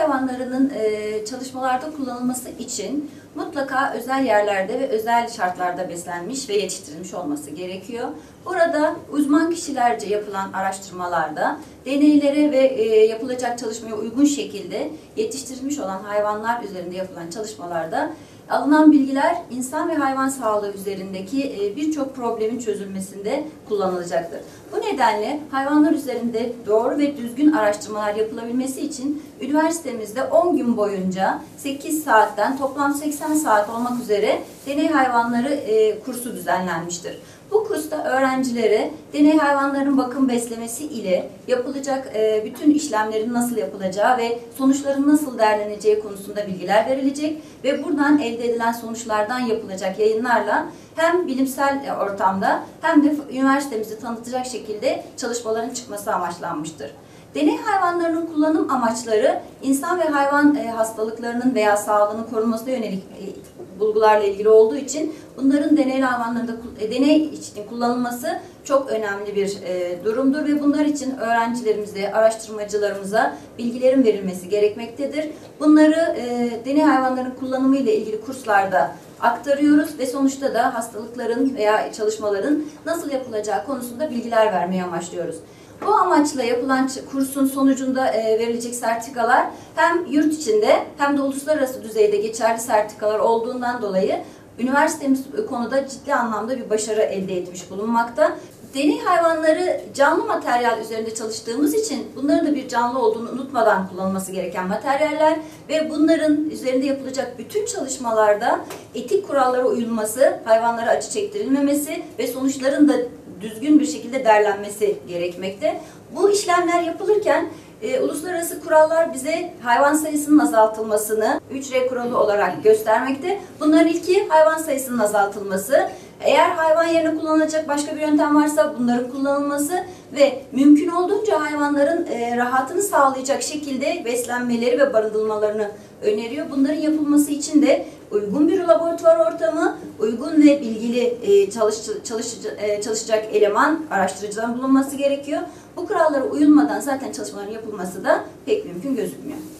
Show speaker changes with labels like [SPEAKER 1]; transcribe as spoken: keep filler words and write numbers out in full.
[SPEAKER 1] hayvanlarının e, çalışmalarda kullanılması için mutlaka özel yerlerde ve özel şartlarda beslenmiş ve yetiştirilmiş olması gerekiyor. Burada uzman kişilerce yapılan araştırmalarda deneylere ve e, yapılacak çalışmaya uygun şekilde yetiştirilmiş olan hayvanlar üzerinde yapılan çalışmalarda alınan bilgiler insan ve hayvan sağlığı üzerindeki birçok problemin çözülmesinde kullanılacaktır. Bu nedenle hayvanlar üzerinde doğru ve düzgün araştırmalar yapılabilmesi için üniversitemizde on gün boyunca sekiz saatten toplam seksen saat olmak üzere deney hayvanları kursu düzenlenmiştir. Bu kursta öğrencilere deney hayvanların bakım beslemesi ile yapılacak bütün işlemlerin nasıl yapılacağı ve sonuçların nasıl değerleneceği konusunda bilgiler verilecek ve buradan elde edilen sonuçlardan yapılacak yayınlarla hem bilimsel ortamda hem de üniversitemizi tanıtacak şekilde çalışmaların çıkması amaçlanmıştır. Deney hayvanlarının kullanım amaçları insan ve hayvan hastalıklarının veya sağlığının korunmasına yönelik bulgularla ilgili olduğu için bunların deney hayvanlarında deney için kullanılması çok önemli bir durumdur ve bunlar için öğrencilerimize, araştırmacılarımıza bilgilerin verilmesi gerekmektedir. Bunları deney hayvanlarının kullanımı ile ilgili kurslarda aktarıyoruz ve sonuçta da hastalıkların veya çalışmaların nasıl yapılacağı konusunda bilgiler vermeye amaçlıyoruz. Bu amaçla yapılan kursun sonucunda verilecek sertifikalar hem yurt içinde hem de uluslararası düzeyde geçerli sertifikalar olduğundan dolayı üniversitemiz konuda ciddi anlamda bir başarı elde etmiş bulunmakta. Deney hayvanları canlı materyal üzerinde çalıştığımız için bunların da bir canlı olduğunu unutmadan kullanılması gereken materyaller ve bunların üzerinde yapılacak bütün çalışmalarda etik kurallara uyulması, hayvanlara acı çektirilmemesi ve sonuçların da düzgün bir şekilde değerlenmesi gerekmekte. Bu işlemler yapılırken e, uluslararası kurallar bize hayvan sayısının azaltılmasını üç R kuralı olarak göstermekte. Bunların ilki hayvan sayısının azaltılması. Eğer hayvan yerine kullanılacak başka bir yöntem varsa bunların kullanılması ve mümkün olduğunca hayvanların e, rahatını sağlayacak şekilde beslenmeleri ve barındırılmalarını öneriyor. Bunların yapılması için de uygun bir laboratuvar ortamı, uygun ve bilgili e, çalış, çalış, e, çalışacak eleman, araştırıcıların bulunması gerekiyor. Bu kurallara uyulmadan zaten çalışmaların yapılması da pek mümkün gözükmüyor.